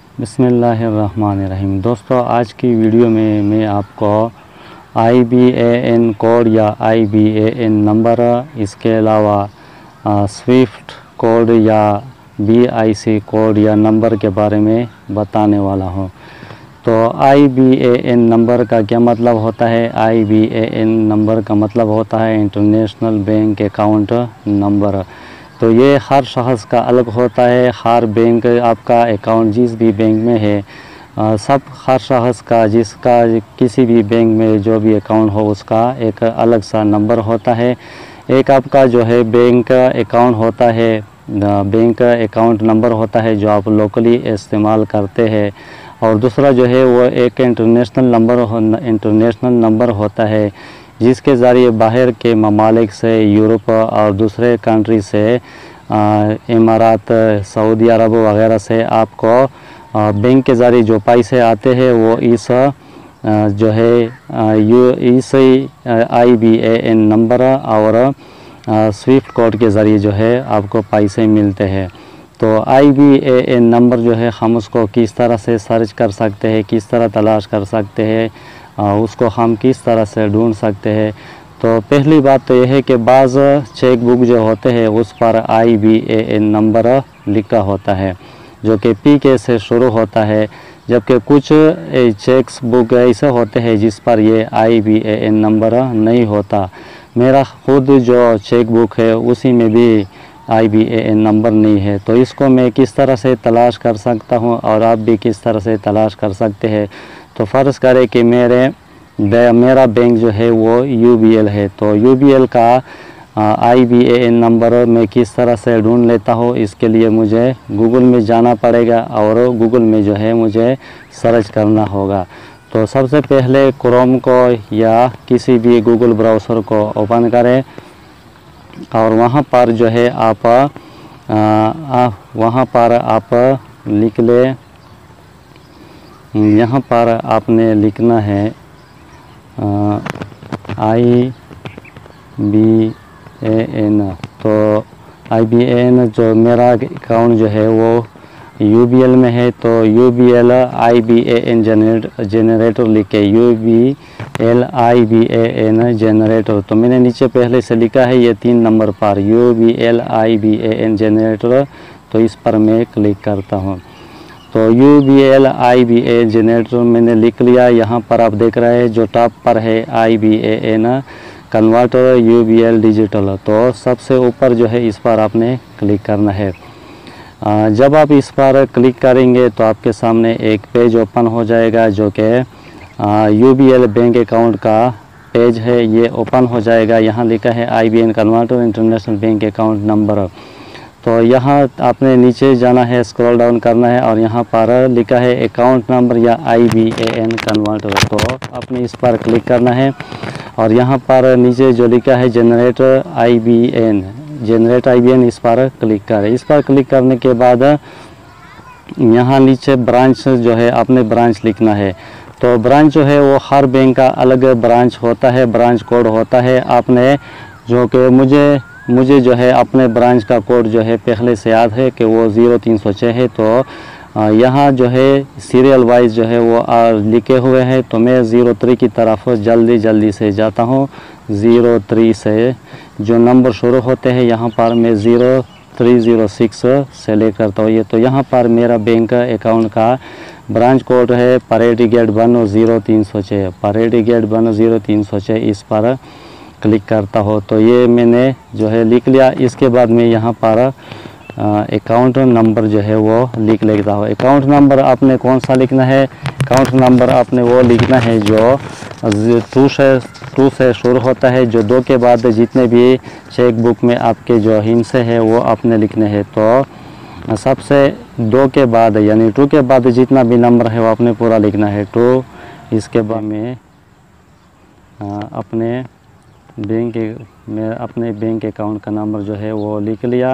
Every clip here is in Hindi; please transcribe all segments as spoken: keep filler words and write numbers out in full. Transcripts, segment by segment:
बिस्मिल्लाहिर्रहमानिर्रहीम। दोस्तों, आज की वीडियो में मैं आपको I B A N code या I B A N number, इसके अलावा स्विफ्ट कोड या बी आई सी कोड या नंबर के बारे में बताने वाला हूं। तो आई बी ए एन नंबर का क्या मतलब होता है? I B A N number का मतलब होता है इंटरनेशनल बैंक अकाउंट नंबर। तो ये हर शख्स का अलग होता है। हर बैंक आपका अकाउंट जिस भी बैंक में है, आ, सब हर शख्स का जिसका किसी भी बैंक में जो भी अकाउंट हो उसका एक अलग सा नंबर होता है। एक आपका जो है बैंक अकाउंट होता है, बैंक अकाउंट नंबर होता है जो आप लोकली इस्तेमाल करते हैं, और दूसरा जो है वो एक इंटरनेशनल नंबर इंटरनेशनल नंबर होता है जिसके ज़रिए बाहर के ममालिक से, यूरोप और दूसरे कंट्री से, इमारात, सऊदी अरब वगैरह से आपको बैंक के ज़रिए जो पैसे आते हैं वो इस जो है यू इस I B A N number और स्विफ्ट कोड के ज़रिए जो है आपको पैसे मिलते हैं। तो आई बी ए एन नंबर जो है हम उसको किस तरह से सर्च कर सकते हैं, किस तरह तलाश कर सकते हैं, उसको हम किस तरह से ढूंढ सकते हैं। तो पहली बात तो यह है कि बाज़ चेक बुक जो होते हैं उस पर I B A N number लिखा होता है जो कि पी के से शुरू होता है, जबकि कुछ चेक्स बुक ऐसे होते हैं जिस पर ये I B A N number नहीं होता। मेरा खुद जो चेक बुक है उसी में भी I B A N number नहीं है। तो इसको मैं किस तरह से तलाश कर सकता हूँ और आप भी किस तरह से तलाश कर सकते हैं। तो फ़र्ज़ करें कि मेरे मेरा बैंक जो है वो यू बी एल है, तो यू बी एल का I B A N number मैं किस तरह से ढूंढ लेता हूँ, इसके लिए मुझे गूगल में जाना पड़ेगा और गूगल में जो है मुझे सर्च करना होगा। तो सबसे पहले क्रोम को या किसी भी गूगल ब्राउज़र को ओपन करें और वहाँ पर जो है आप आ, वहाँ पर आप लिख लें, यहाँ पर आपने लिखना है आई बी ए एन। तो आई बी ए एन जो मेरा अकाउंट जो है वो यू बी एल में है, तो U B L I B A N generate generator लिखे, U B L I B A N generator. तो मैंने नीचे पहले से लिखा है ये तीन नंबर पर U B L I B A N generator, तो इस पर मैं क्लिक करता हूँ। तो U B L I B A generator मैंने लिख लिया। यहाँ पर आप देख रहे हैं जो टॉप पर है I B A N converter U B L digital, तो सबसे ऊपर जो है इस पर आपने क्लिक करना है। जब आप इस पर क्लिक करेंगे तो आपके सामने एक पेज ओपन हो जाएगा जो कि U B L bank account का पेज है, ये ओपन हो जाएगा। यहाँ लिखा है I B N converter international bank account number. तो यहाँ आपने नीचे जाना है, स्क्रॉल डाउन करना है और यहाँ पर लिखा है अकाउंट नंबर या I B A N converter, तो आपने इस पर क्लिक करना है और यहाँ पर नीचे जो लिखा है generate I B N generate I B N इस पर क्लिक करें। इस पर क्लिक करने के बाद यहाँ नीचे ब्रांच जो है आपने ब्रांच लिखना है। तो ब्रांच जो है वो हर बैंक का अलग ब्रांच होता है, ब्रांच कोड होता है। आपने जो कि मुझे मुझे जो है अपने ब्रांच का कोड जो है पहले से याद है कि वो ज़ीरो तीन सौ छः है। तो यहाँ जो है सीरियल वाइज जो है वो लिखे हुए हैं, तो मैं ज़ीरो थ्री की तरफ जल्दी जल्दी से जाता हूँ। ज़ीरो थ्री से जो नंबर शुरू होते हैं यहाँ पर मैं zero three zero six select करता हूँ। ये तो यहाँ पर मेरा बैंक अकाउंट का ब्रांच कोड है परेड गेट वन ज़ीरो तीन सौ छः परेड गेट वन ज़ीरो तीन सौ छः इस पर क्लिक करता हो। तो ये मैंने जो है लिख लिया। इसके बाद में यहाँ पर अकाउंट नंबर जो है वो लिख लेता हूँ। अकाउंट नंबर आपने कौन सा लिखना है? अकाउंट नंबर आपने वो लिखना है जो टू से टू से शुरू होता है, जो दो के बाद जितने भी चेक बुक में आपके जो हिस्से है वो आपने लिखने हैं। तो सबसे दो के बाद यानी टू के बाद जितना भी नंबर है वो आपने पूरा लिखना है, टू। इसके बाद में अपने बैंक में अपने बैंक अकाउंट का नंबर जो है वो लिख लिया।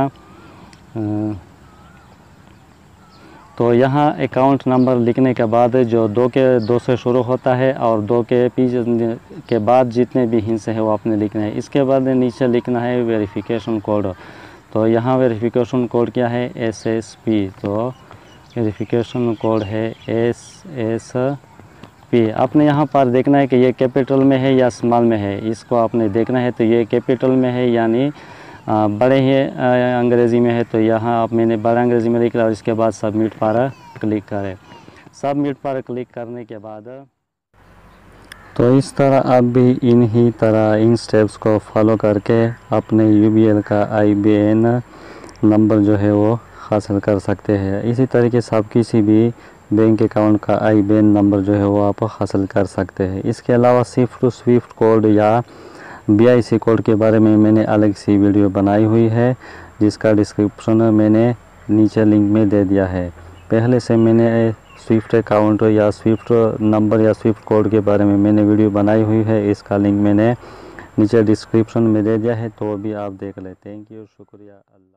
तो यहाँ अकाउंट नंबर लिखने के बाद जो दो के दो से शुरू होता है और दो के पीछे के बाद जितने भी हिस्से हैं वो आपने लिखने हैं। इसके बाद नीचे लिखना है वेरिफिकेशन कोड। तो यहाँ वेरिफिकेशन कोड क्या है? S S P. तो वेरिफिकेशन कोड है एस एस पी। आपने यहाँ पर देखना है कि ये कैपिटल में है या स्मॉल में है, इसको आपने देखना है। तो ये कैपिटल में है यानी बड़े ही अंग्रेज़ी में है, तो यहाँ आप मैंने बड़ा अंग्रेज़ी में लिख लिया और इसके बाद सबमिट पर क्लिक करें। सबमिट पर क्लिक करने के बाद तो इस तरह आप भी इन्हीं तरह इन स्टेप्स को फॉलो करके अपने यू बी एल का I B A N number जो है वो हासिल कर सकते हैं। इसी तरीके से आप किसी भी बैंक अकाउंट का I B A N number जो है वो आप हासिल कर सकते हैं। इसके अलावा शिफ्ट टू स्विफ्ट कोड या बी आई सी कोड के बारे में मैंने अलग सी वीडियो बनाई हुई है, जिसका डिस्क्रिप्शन मैंने नीचे लिंक में दे दिया है। पहले से मैंने स्विफ्ट अकाउंट या स्विफ्ट नंबर या स्विफ्ट कोड के बारे में मैंने वीडियो बनाई हुई है, इसका लिंक मैंने नीचे डिस्क्रिप्शन में दे दिया है, तो भी आप देख लें। थैंक यू, शुक्रिया, अल्लाह।